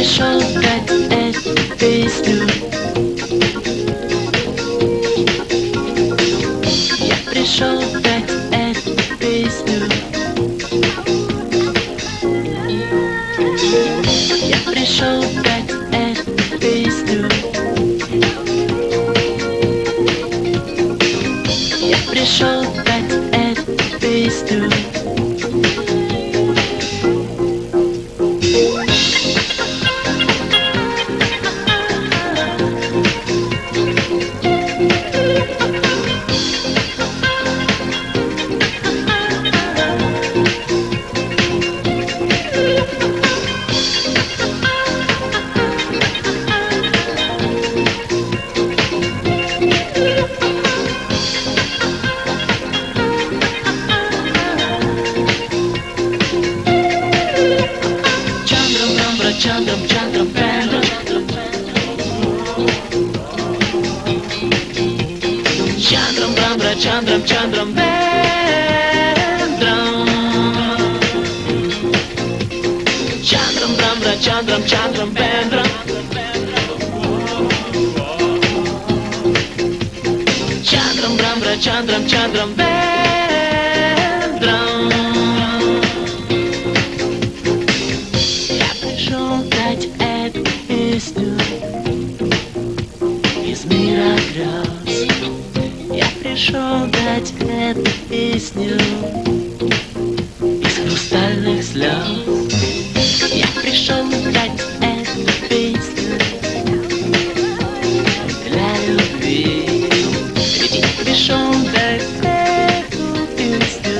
пришел дать эту песню. Я пришел дать эту песню. Я пришел дать эту песню. Я пришел дать эту песню. Chandram, Chandram, Pendram. Chandram, Brahma, Chandram, Chandram, Pendram. Chandram, Brahma, Chandram, Chandram, Pendram. Chandram, Brahma, Chandram, Chandram, Pendram. Дать эту песню из мира грез. Я пришел дать эту песню из хрустальных слез. Я пришел дать эту песню для любви. Ведь я пришел дать эту песню.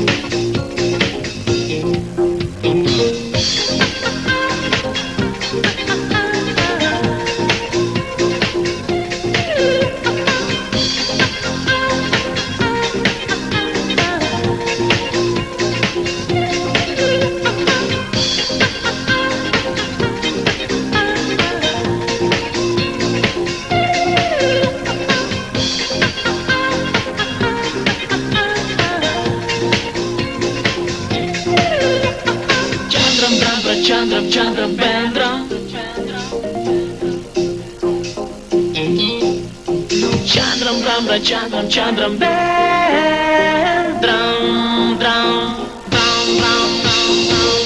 Chandram, Chandram, Pendram. Chandram, Brahma, Chandram, Chandram, Pendram. Dram, dram, dram, dram, dram.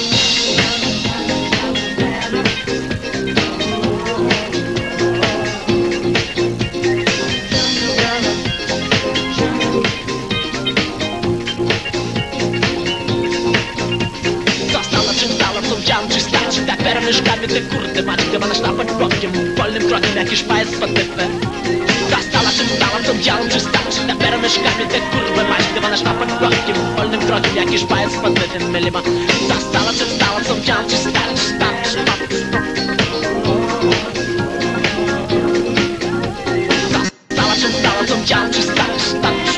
Tak peremyszkami te kurde macie, gdy ona szlapać blokiem, wolnym krokiem jakiś pajec spotypy. Zastala czym stałam, co działam czy starczy. Tak peremyszkami te kurde macie, gdy ona szlapać blokiem, wolnym krokiem jakiś pajec spotypy. Mylima. Zastala czym stałam, co działam czy starczy, starczy. Zastala czym stałam, co działam czy starczy, starczy.